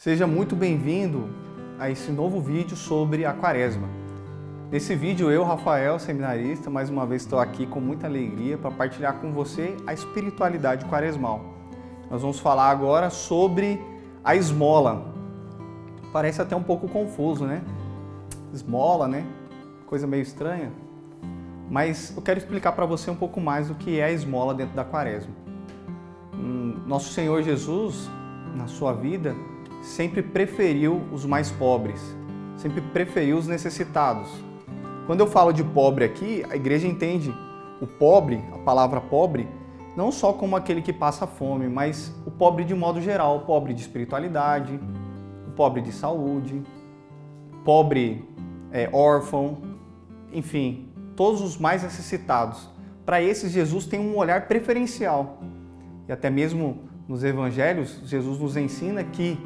Seja muito bem-vindo a esse novo vídeo sobre a Quaresma. Nesse vídeo eu, Rafael, seminarista, mais uma vez estou aqui com muita alegria para partilhar com você a espiritualidade quaresmal. Nós vamos falar agora sobre a esmola. Parece até um pouco confuso, né? Esmola, né? Coisa meio estranha. Mas eu quero explicar para você um pouco mais do que é a esmola dentro da Quaresma. Nosso Senhor Jesus, na sua vida, sempre preferiu os mais pobres, sempre preferiu os necessitados. Quando eu falo de pobre aqui, a igreja entende o pobre, a palavra pobre, não só como aquele que passa fome, mas o pobre de modo geral, o pobre de espiritualidade, o pobre de saúde, pobre órfão, enfim, todos os mais necessitados. Para esses, Jesus tem um olhar preferencial. E até mesmo nos evangelhos, Jesus nos ensina que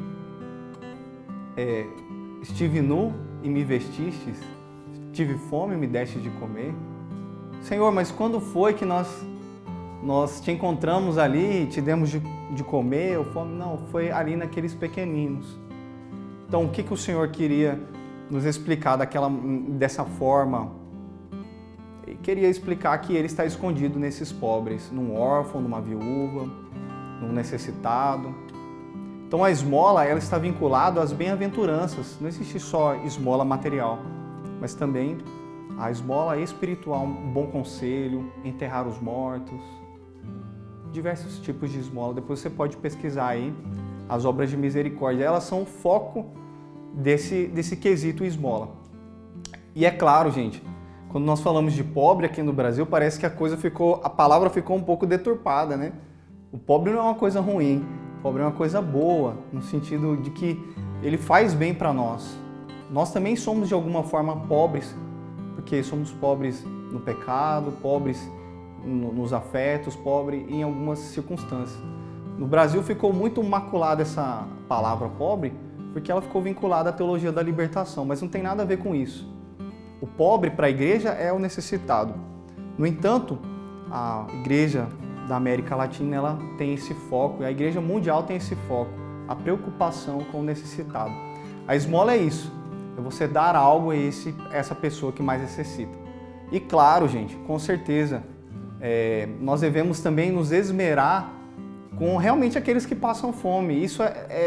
estive nu e me vestistes, tive fome e me deste de comer. Senhor, mas quando foi que nós te encontramos ali e te demos de comer ou fome? Não, foi ali naqueles pequeninos. Então, o que o Senhor queria nos explicar dessa forma? Ele queria explicar que Ele está escondido nesses pobres, num órfão, numa viúva, num necessitado. Então a esmola, ela está vinculada às bem-aventuranças. Não existe só esmola material, mas também a esmola espiritual, um bom conselho, enterrar os mortos, diversos tipos de esmola. Depois você pode pesquisar aí as obras de misericórdia. Elas são o foco desse quesito esmola. E é claro, gente, quando nós falamos de pobre aqui no Brasil, parece que a palavra ficou um pouco deturpada, né? O pobre não é uma coisa ruim, o pobre é uma coisa boa, no sentido de que ele faz bem para nós. Nós também somos de alguma forma pobres, porque somos pobres no pecado, pobres nos afetos, pobres em algumas circunstâncias. No Brasil ficou muito maculada essa palavra pobre, porque ela ficou vinculada à teologia da libertação, mas não tem nada a ver com isso. O pobre para a igreja é o necessitado. No entanto, a igreja da América Latina ela tem esse foco, e a igreja mundial tem esse foco, a preocupação com o necessitado. A esmola é isso, é você dar algo a essa pessoa que mais necessita. E claro, gente, com certeza, nós devemos também nos esmerar com realmente aqueles que passam fome. Isso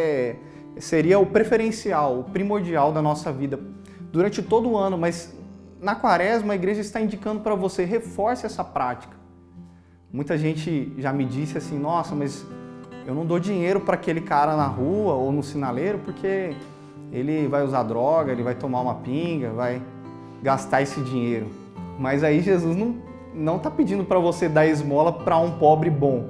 seria o preferencial, o primordial da nossa vida durante todo o ano, mas na Quaresma a igreja está indicando para você, reforce essa prática. Muita gente já me disse assim, nossa, mas eu não dou dinheiro para aquele cara na rua ou no sinaleiro porque ele vai usar droga, ele vai tomar uma pinga, vai gastar esse dinheiro. Mas aí Jesus não está pedindo para você dar esmola para um pobre bom,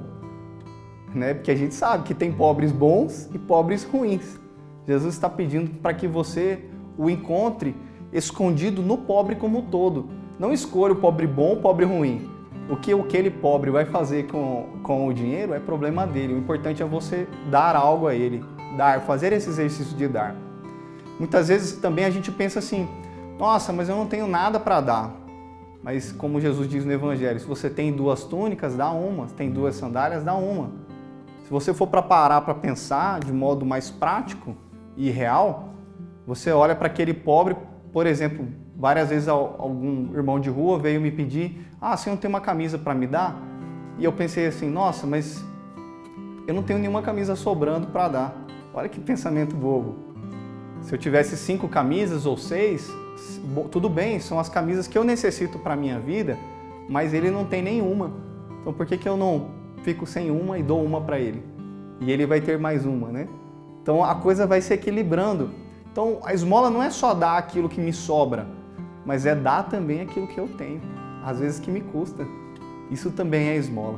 né? Porque a gente sabe que tem pobres bons e pobres ruins. Jesus está pedindo para que você o encontre escondido no pobre como um todo. Não escolha o pobre bom ou o pobre ruim. O que aquele pobre vai fazer com o dinheiro é problema dele. O importante é você dar algo a ele, fazer esse exercício de dar. Muitas vezes também a gente pensa assim, nossa, mas eu não tenho nada para dar. Mas como Jesus diz no Evangelho, se você tem 2 túnicas, dá uma. Se tem 2 sandálias, dá uma. Se você for para parar para pensar de modo mais prático e real, você olha para aquele pobre, por exemplo, várias vezes algum irmão de rua veio me pedir, você não tem uma camisa para me dar? E eu pensei assim, nossa, mas eu não tenho nenhuma camisa sobrando para dar. Olha que pensamento bobo. Se eu tivesse 5 camisas ou 6, tudo bem, são as camisas que eu necessito para a minha vida, mas ele não tem nenhuma. Então por que eu não fico sem uma e dou uma para ele? E ele vai ter mais uma, né? Então a coisa vai se equilibrando. Então a esmola não é só dar aquilo que me sobra, mas é dar também aquilo que eu tenho, às vezes que me custa. Isso também é esmola.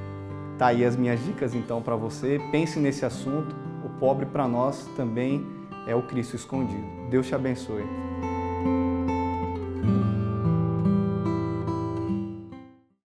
Tá aí as minhas dicas então para você. Pense nesse assunto. O pobre para nós também é o Cristo escondido. Deus te abençoe.